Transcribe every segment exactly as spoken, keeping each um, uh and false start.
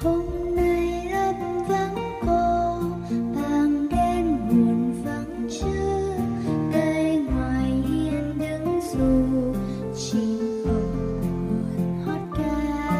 Hôm nay ấp vắng cô, bàng đen buồn vắng chưa. Cây ngoài hiên đứng dù, chim hồng buồn hót ca.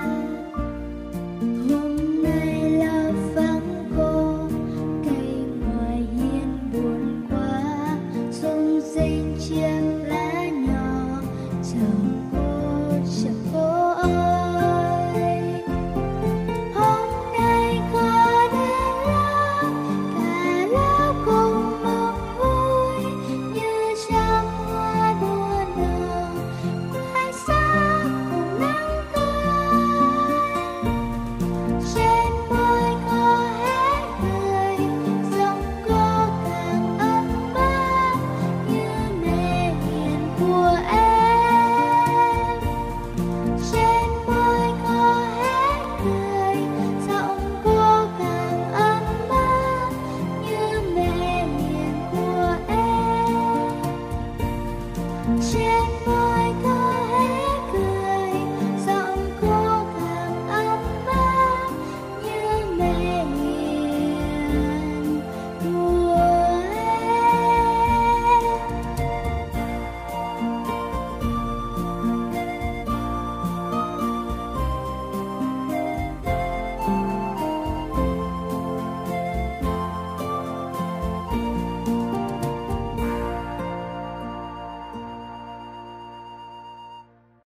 Hôm nay là vắng cô, cây ngoài hiên buồn quá. Rung rinh chiếc lá nhỏ, chờ cô, chờ cô ơi. Hôm nay có đến lớp, cả lớp cùng mừng vui, như trăm hoa đua nở, ngoài sáng cùng nắng tươi. Trên môi cô hé cười, giọng cô càng ấm áp như mẹ hiền của em. Trên môi cô hé cười, giọng cô càng ấm áp như mẹ hiền của em. Trên môi